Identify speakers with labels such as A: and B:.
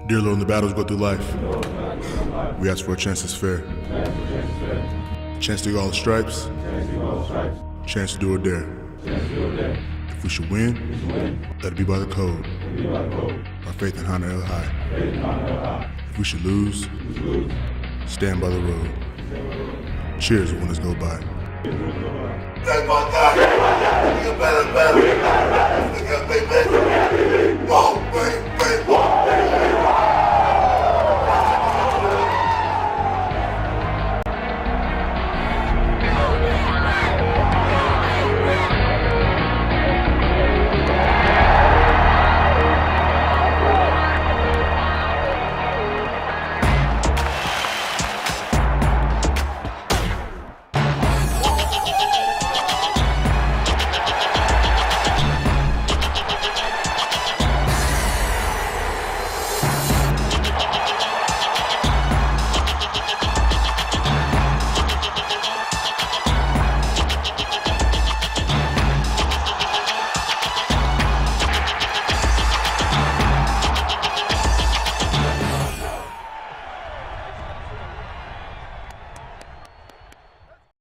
A: Dear Lord, in the battles we go through life, we ask for a chance that's fair. Chance to get all the stripes, chance to do or dare. If we should win, let it be by the code. Our faith in Hana El High. If we should lose, stand by the road. Cheers when winners go by.
B: Take my God! You better.